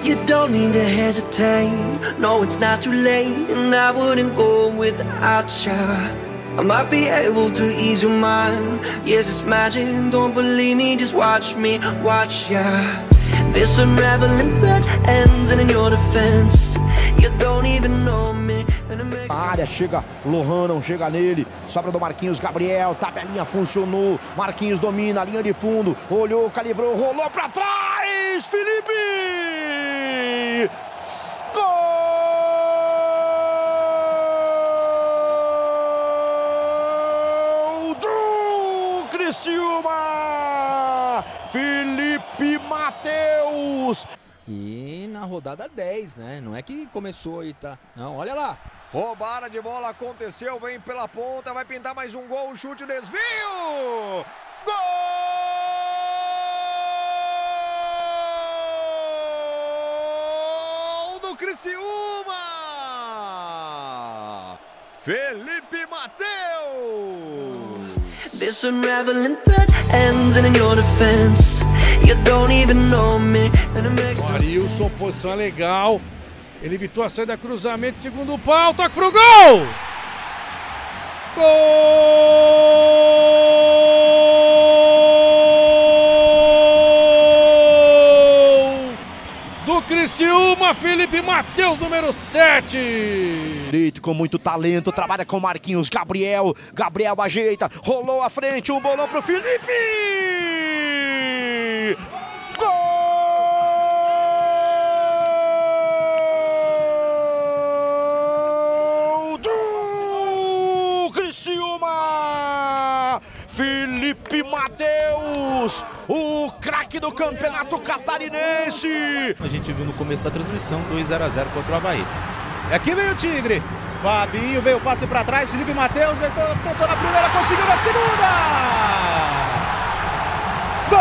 You don't need to hesitate. No, it's not too late, and I wouldn't go without you. I might be able to ease your mind. Yes, it's magic, don't believe me, just watch me, watch ya. This unraveling thread ends in your defense. You don't even know me. A área chega, Lohan não chega nele, sobra do Marquinhos Gabriel, tabelinha funcionou, Marquinhos domina a linha de fundo, olhou, calibrou, rolou pra trás, Felipe! Gol do Criciúma! Felipe Matheus! E na rodada 10, né? Não é que começou e tá... Não, olha lá. Roubada de bola aconteceu, vem pela ponta, vai pintar mais um gol, chute, desvio! Gol do Criciúma! Felipe Matheus! This unraveling thread ends in your defense. You don't even know me. O Arilson, posição legal. Ele evitou a saída, cruzamento, segundo pau, toque pro gol! Gol! Do Criciúma, Felipe Matheus, número 7. Direito com muito talento, trabalha com Marquinhos Gabriel. Gabriel ajeita, rolou à frente, um bolão pro Felipe! Felipe Matheus, o craque do campeonato catarinense. A gente viu no começo da transmissão 2-0 contra o Avaí. E aqui veio o Tigre. Fabinho veio o passe para trás. Felipe Matheus tentou na primeira, conseguiu na segunda. Gol!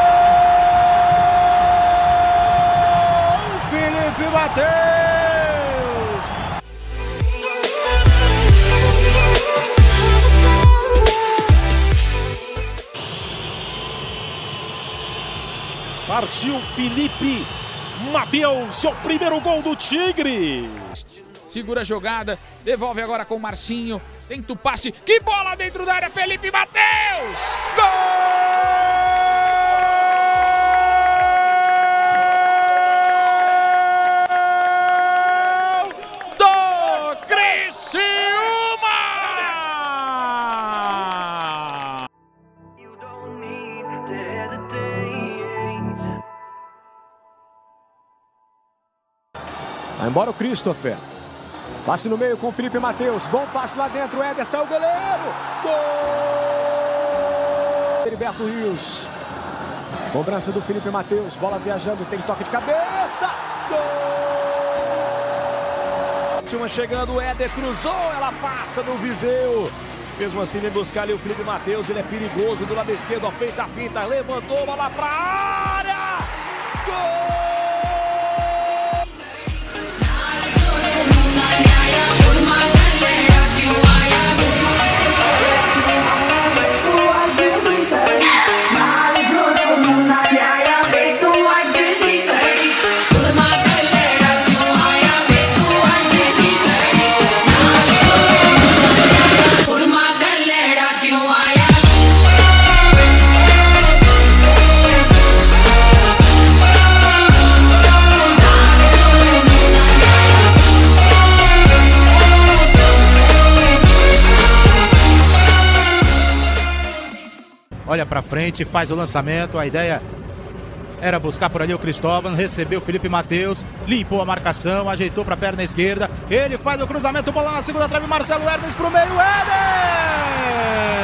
Felipe Matheus! Partiu Felipe Matheus, seu primeiro gol do Tigre. Segura a jogada, devolve agora com o Marcinho. Tenta o passe, que bola dentro da área, Felipe Matheus! Gol! Do Criciúma! Vai embora o Christopher. Passe no meio com o Felipe Matheus. Bom passe lá dentro. Ederson, o goleiro. Gol! Heriberto Rios. Cobrança do Felipe Matheus. Bola viajando. Tem toque de cabeça. Gol! Chegando. O Éder cruzou. Ela passa no Viseu. Mesmo assim, vem buscar ali o Felipe Matheus. Ele é perigoso do lado esquerdo. Fez a finta. Levantou. Bola pra área. Gol! Olha pra frente, faz o lançamento. A ideia era buscar por ali o Cristóvão. Recebeu o Felipe Matheus, limpou a marcação, ajeitou pra perna esquerda. Ele faz o cruzamento, bola na segunda trave. Marcelo Hermes pro meio. Éder!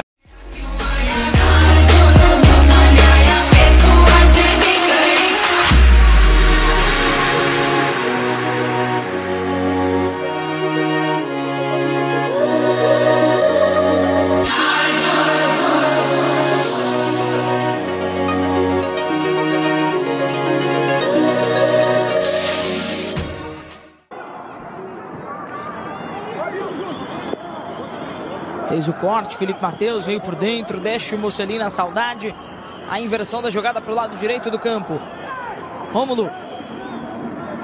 Fez o corte, Felipe Matheus veio por dentro, deixa o Mocelin na saudade. A inversão da jogada para o lado direito do campo. Rômulo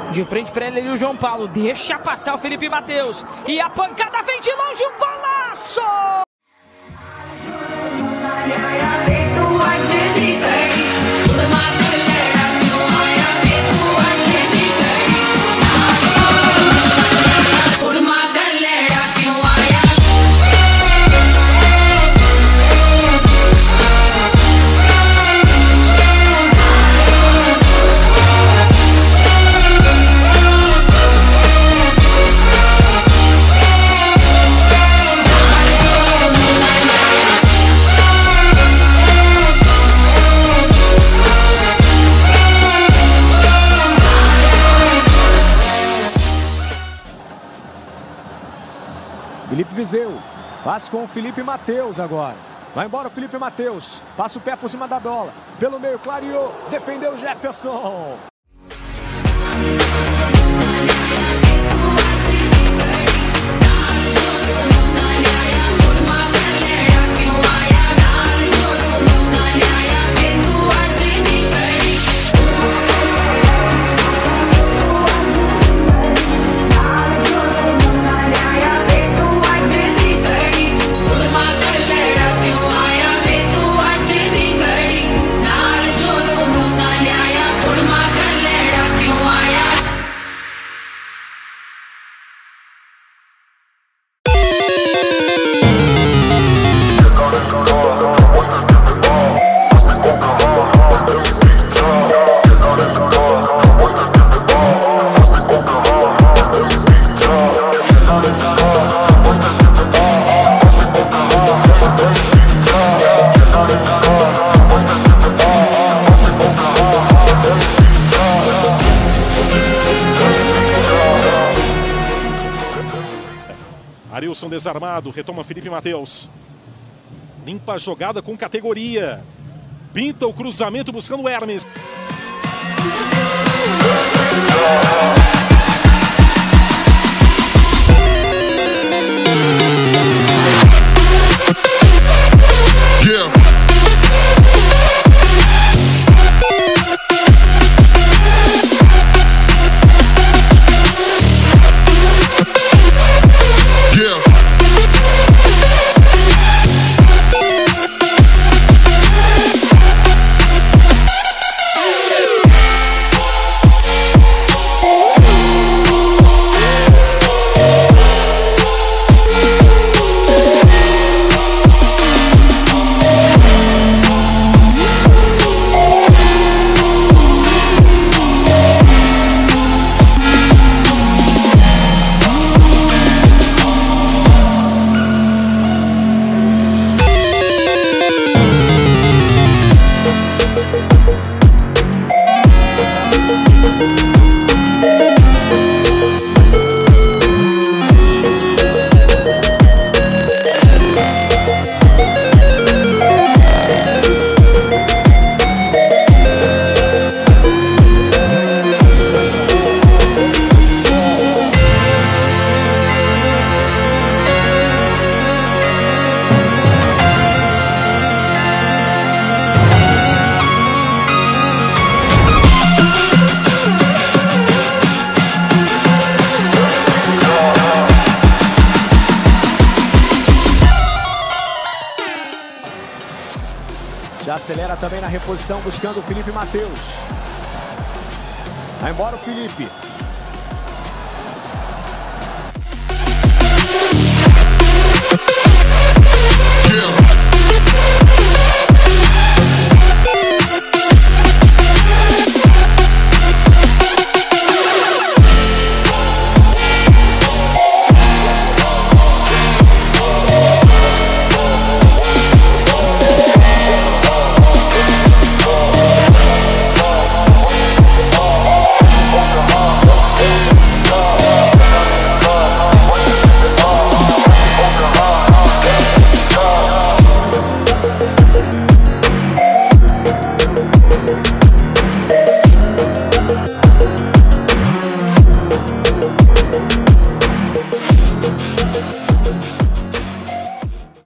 De frente para ele ali o João Paulo. Deixa passar o Felipe Matheus. E a pancada vem de longe, um golaço! Felipe Viseu, passe com o Felipe Matheus agora. Vai embora o Felipe Matheus, passa o pé por cima da bola. Pelo meio, clareou, defendeu o Jefferson. Arilson desarmado, retoma Felipe Matheus. Limpa a jogada com categoria. Pinta o cruzamento buscando o Hermes. Já acelera também na reposição, buscando o Felipe Matheus. Vai embora o Felipe. Yeah.